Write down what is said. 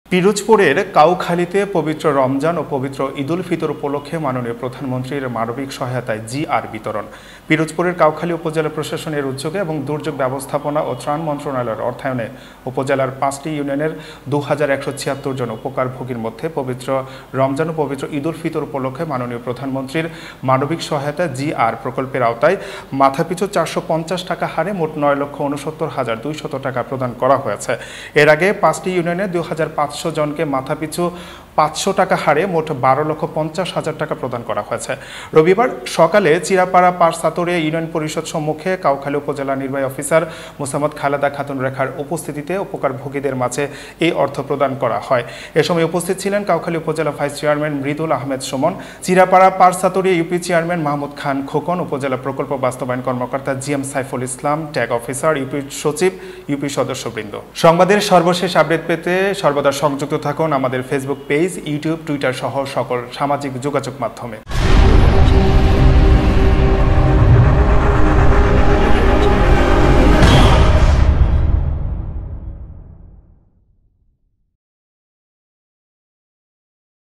পিরোজপুরের কাউখালীতে পবিত্র রমজান ও পবিত্র ঈদুল ফিতর উপলক্ষে মাননীয় প্রধানমন্ত্রীর মানবিক সহায়তায় জিআর বিতরণ। পিরোজপুরের কাউখালী উপজেলা প্রশাসনের উদ্যোগে এবং দুর্যোগ ব্যবস্থাপনা ও ত্রাণ মন্ত্রণালয়ের অর্থায়নে উপজেলার 5টি ইউনিয়নের 2176 জন উপকারভোগীর মধ্যে পবিত্র রমজান ও পবিত্র ঈদুল ফিতর উপলক্ষে মাননীয় প্রধানমন্ত্রীর মানবিক সহায়তা জিআর প্রকল্পের আওতায় মাথাপিছু 450 টাকা হারে মোট 9,69,200 টাকা প্রদান করা হয়েছে। এর আগে 5টি ইউনিয়নে 2500 জনকে মাথাপিছু 500 টাকা হারে মোট 12,50,000 টাকা প্রদান করা হয়েছে। রবিবার সকালে চিরাপাড়া পারসাতরিয়া ইউনিয়ন পরিষদ সম্মুখে কাউখালী উপজেলা নির্বাহী অফিসার মোসাম্মদ খালেদা খাতুন রেখার উপস্থিতিতে উপকারভোগীদের মাঝে এই অর্থ প্রদান করা হয়। এ সময় উপস্থিত ছিলেন Kaukhali upazila vice chairman Mridul Ahmed Sumon, Chirapara Parsatria UP chairman Mahmud Khan Khokon, upazila প্রকল্প বাস্তবায়ন কর্মকর্তা GM Saiful Islam, tag officer, UP সচিব, ইউপি সদস্যবৃন্দ। সংবাদের সর্বশেষ আপডেট পেতে সর্বদা সংযুক্ত থাকুন আমাদের ফেসবুক পেজ, ইউটিউব, টুইটার সহ সকল সামাজিক যোগাযোগ মাধ্যমে।